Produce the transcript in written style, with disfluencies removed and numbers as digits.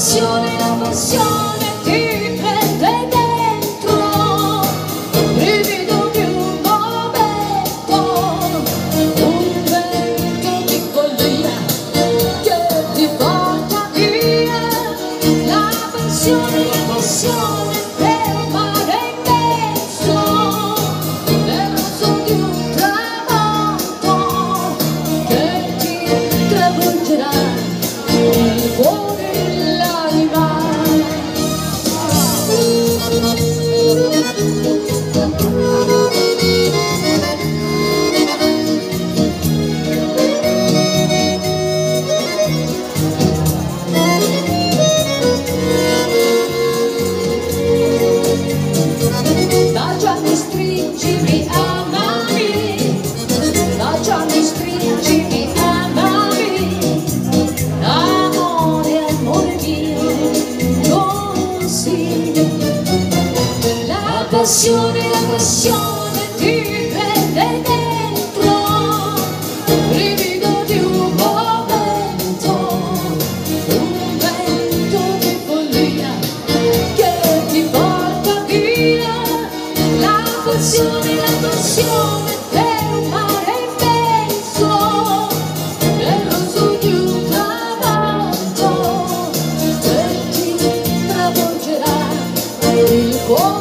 passione ti prende dentro, brivido di un momento, un vento di follia che ti porta via, la passione per un mare immenso, nel rosso di un tramonto che ti travolgerà il cuore. Baciami, stringimi, amami, baciami, stringimi, amami, amore, amore mio, così. La passione ti prende dentro, brivido di un momento, un vento di follia che ti porta via, la passione per un mare immenso, nel rosso di un tramonto che ti travolgerà il cuore.